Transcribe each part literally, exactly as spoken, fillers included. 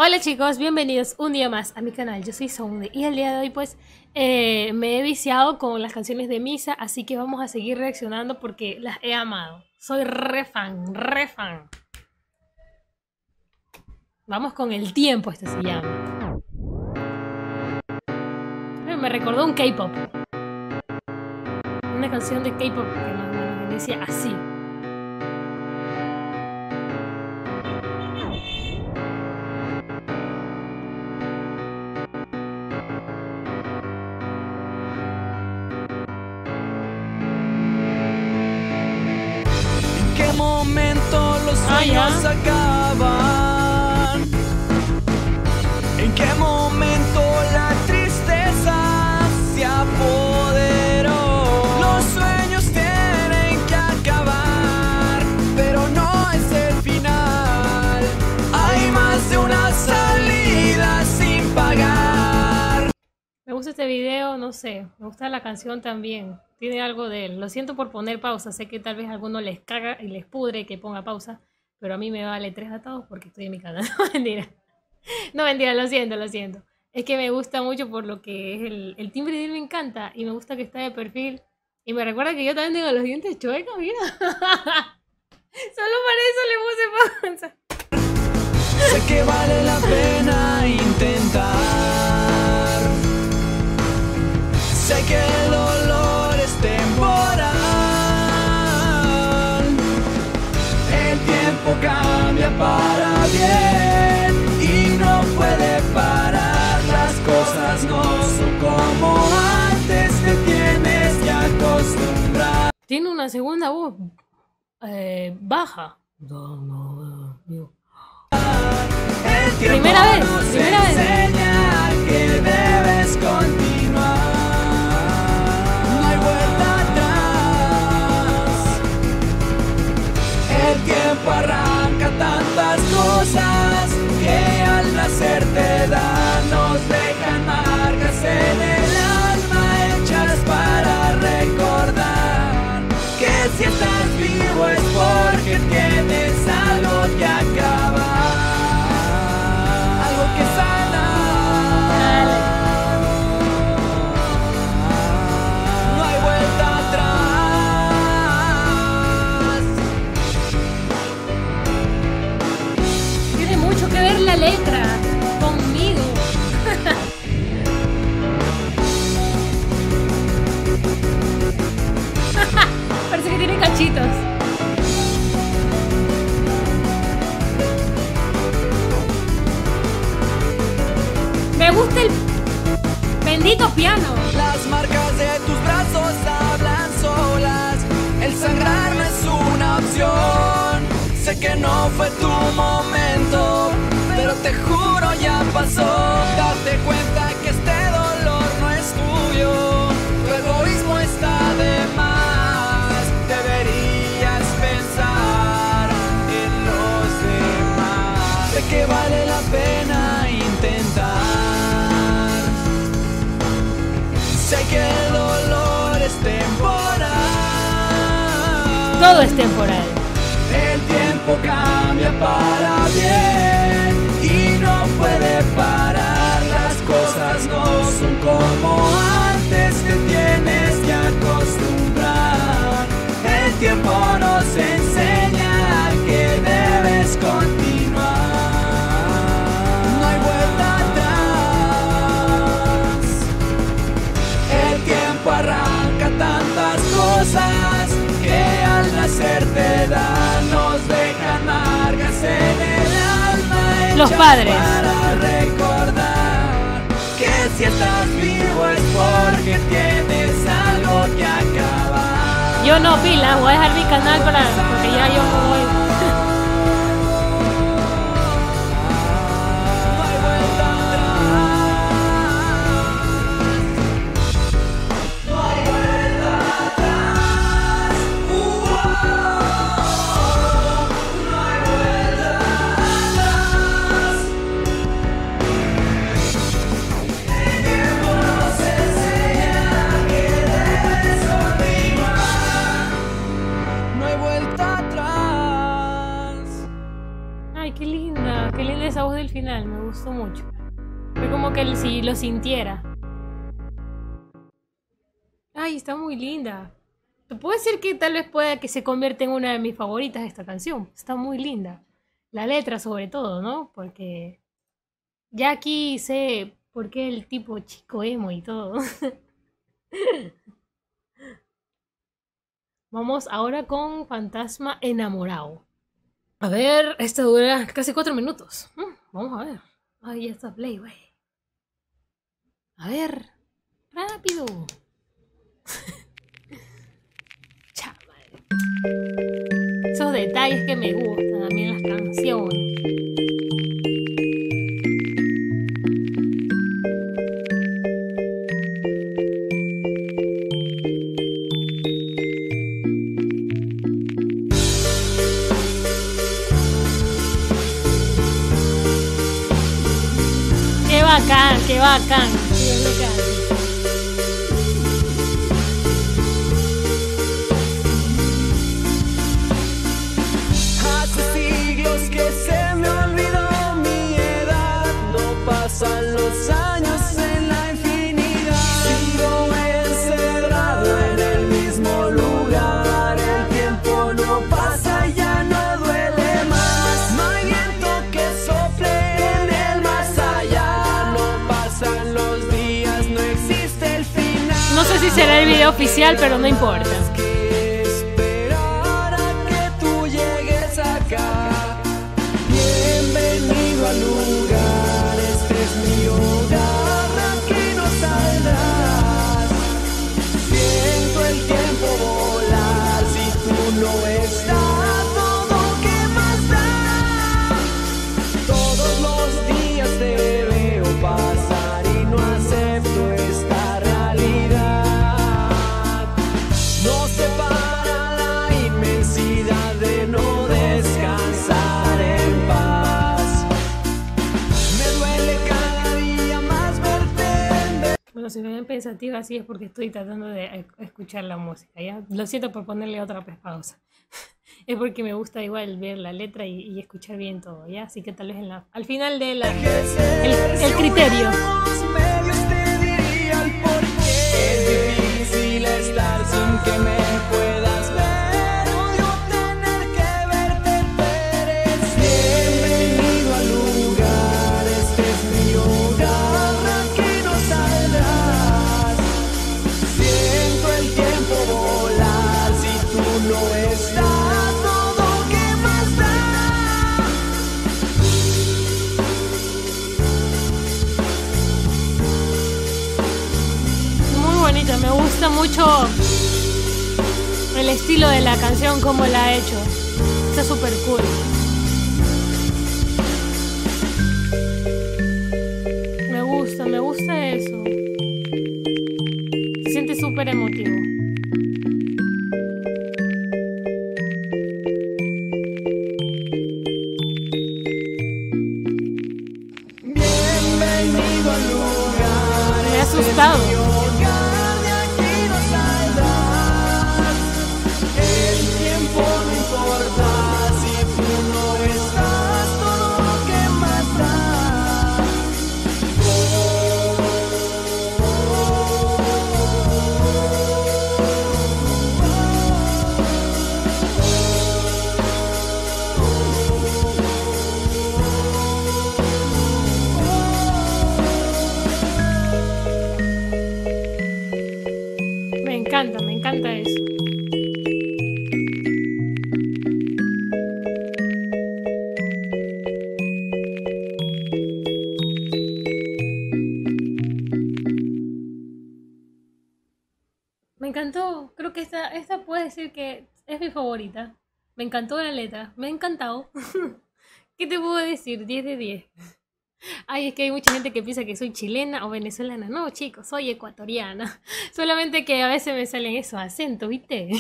Hola chicos, bienvenidos un día más a mi canal. Yo soy Soundy y el día de hoy pues eh, me he viciado con las canciones de Misa, así que vamos a seguir reaccionando porque las he amado. Soy re fan, re fan. Vamos con El Tiempo, este se llama. Me recordó un K-pop. Una canción de K-pop que me decía así. ¿En qué momento los sueños ah, acaban? ¿En qué momento la tristeza se apoderó? Los sueños tienen que acabar, pero no es el final. Hay más de una salida sin pagar. Me gusta este video, no sé, me gusta la canción también. Tiene algo de él. Lo siento por poner pausa. Sé que tal vez a algunos les caga y les pudre que ponga pausa. Pero a mí me vale tres atados porque estoy en mi canal. No, mentira. No, mentira, lo siento, lo siento. Es que me gusta mucho por lo que es el, el timbre de él, me encanta. Y me gusta que está de perfil. Y me recuerda que yo también tengo los dientes chuecos, mira. Solo para eso le puse pausa. Sé que vale la pena intentar. Sé que el dolor es temporal. El tiempo cambia para bien y no puede parar. Las cosas no son como antes, te tienes que acostumbrar. Tiene una segunda voz eh, baja. El tiempo Primera vez, nos primera vez. enseña que debes continuar. No hay vuelta atrás. El tiempo arranca tantas cosas que al nacer te da. Nos dejan marcas en el alma hechas para recordar que si estás vivo es porque tienes algo que acabar, algo que sanar. No hay vuelta atrás. Tiene mucho que ver la letra conmigo. Parece que tiene cachitos. Me gusta el bendito piano. Las marcas de tus brazos hablan solas. El sangrar no es una opción. Sé que no fue tu momento, pero te juro ya pasó. Date cuenta que este dolor no es tuyo. Tu egoísmo está de más. Deberías pensar en los demás. Sé que vale la pena intentar. Sé que el dolor es temporal. Todo es temporal. El tiempo cambia para bien y no puede parar. Las cosas no son como antes, te tienes que acostumbrar. El tiempo nos enseña que debes continuar. No hay vuelta atrás. El tiempo arranca tantas cosas que al nacer te da. Nos dejan marcas en el alma. Los padres. Para recordar que si estás vivo es porque tienes algo que acabar. Yo no, pila, voy a dejar mi canal para porque ya yo me voy. No hay vuelta atrás. No hay vuelta atrás. No hay vuelta atrás. El tiempo nos enseña que debes continuar. No hay vuelta atrás. gustó mucho. Fue como que si lo sintiera. Ay, está muy linda. Te puedo decir que tal vez pueda que se convierta en una de mis favoritas esta canción. Está muy linda. La letra sobre todo, ¿no? Porque ya aquí sé por qué el tipo chico emo y todo. Vamos ahora con Fantasma Enamorado. A ver, esta dura casi cuatro minutos. Mm, vamos a ver. Ay, ya está play, güey. A ver, rápido. Chaval. Esos detalles que me gustan a mí en las canciones. Qué bacán, qué bacán. Qué bacán. Hace siglos que se me olvidó mi edad. No pasan los años en la infinidad. Sigo encerrado en el mismo lugar. El tiempo no pasa, ya no duele más. No hay viento que sople en el más allá. No pasan los días, no existe el final. No sé si será el video oficial, pero no importa. Que esperar a que tú llegues acá. Bienvenido al lugar, este es mi hogar, aquí no saldrás. Siento el tiempo volar, si tú no estás, todo que más da. Todos los días te veo pasar y no acepto esta realidad. Nos separa la inmensidad de no descansar en paz. Me duele cada día más verte. Bueno, si me ven pensativa así es porque estoy tratando de e- escuchar la música, ¿ya? Lo siento por ponerle otra pues, pausa. Es porque me gusta igual ver la letra y, y escuchar bien todo, ¿ya? Así que tal vez en la, al final de la, el, el criterio. Medios te diría el porqué. Es difícil estar sin que me puedas ver. Odio tener que verte perecer. Bienvenido al lugar, este es mi hogar, aquí no saldrás. Siento el tiempo volar, si tú no estás, todo que más da. Muy bonita, me gusta mucho el estilo de la canción, cómo la ha hecho. Está súper cool. Me gusta, me gusta eso. Se siente súper emotivo. Bienvenido al lugar, Me ha este es asustado. mi hogar, de aquí no saldrás. El tiempo no importa, si tú no estás, todo lo que más da. Me encanta, me encanta eso. Me encantó. Creo que esta, esta puede decir que es mi favorita. Me encantó la letra. Me ha encantado. ¿Qué te puedo decir? diez de diez. Ay, es que hay mucha gente que piensa que soy chilena o venezolana. No, chicos, soy ecuatoriana. Solamente que a veces me salen esos acentos, ¿viste?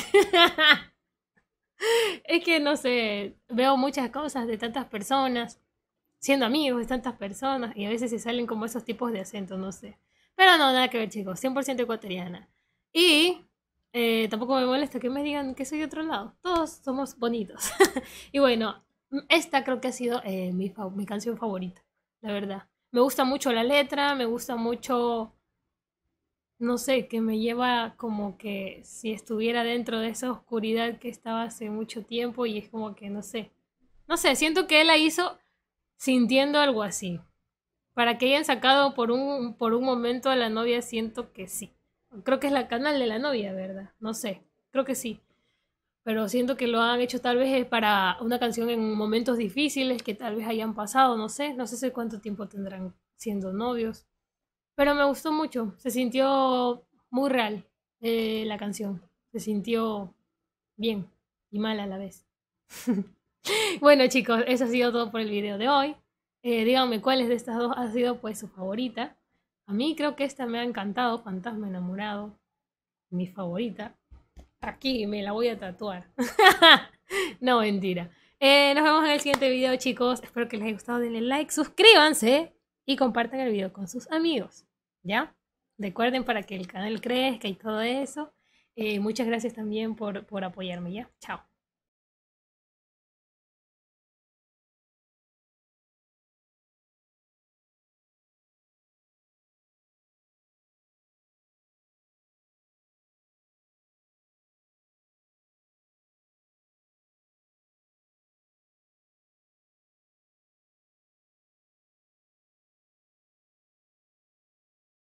Es que no sé, veo muchas cosas de tantas personas, siendo amigos de tantas personas, y a veces se salen como esos tipos de acentos, no sé. Pero no, nada que ver, chicos, cien por ciento ecuatoriana. Y eh, tampoco me molesta que me digan que soy de otro lado. Todos somos bonitos. Y bueno, esta creo que ha sido eh, mi, fa- mi canción favorita. la verdad. Me gusta mucho la letra, me gusta mucho, no sé, que me lleva como que si estuviera dentro de esa oscuridad que estaba hace mucho tiempo y es como que, no sé, no sé, siento que él la hizo sintiendo algo así. Para que hayan sacado por un, por un momento a la novia, siento que sí. Creo que es la canal de la novia, ¿verdad? No sé, creo que sí. Pero siento que lo han hecho tal vez es para una canción en momentos difíciles que tal vez hayan pasado, no sé, no sé si cuánto tiempo tendrán siendo novios. Pero me gustó mucho, se sintió muy real eh, la canción, se sintió bien y mal a la vez. Bueno chicos, eso ha sido todo por el video de hoy. Eh, díganme cuáles de estas dos ha sido pues su favorita. A mí creo que esta me ha encantado, Fantasma Enamorado, mi favorita. Aquí me la voy a tatuar. No, mentira. Eh, nos vemos en el siguiente video chicos. Espero que les haya gustado, denle like, suscríbanse y compartan el video con sus amigos. ¿Ya? Recuerden para que el canal crezca y todo eso. Eh, muchas gracias también por, por apoyarme, ¿ya? Chao.